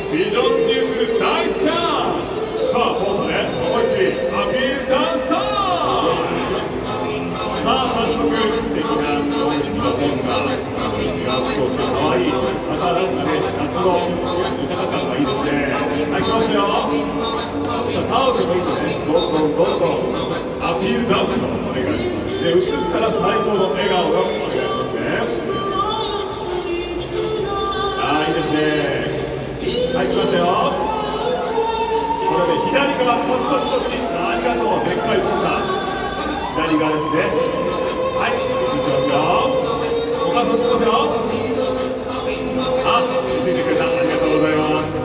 ビジョンに移る大チャンス。さあコートで思いっきりアピールダンスタイム。さあ早速素敵な4匹のペンが違う服を着てかわいい。またなんかね夏の豊か感がいいですね。はい、来ましたよ。さあタオルもいいとねどんどんアピールダンスをお願いします。で映ったら最高の笑顔をお願いしますね。いいですね。はい、来ましたよ。これで左側、そっち。ありがとう、でっかいポンダ。左側ですね。はい、映ってますよ。お母さん映ってますよ。あ、ついてくれた。ありがとうございます。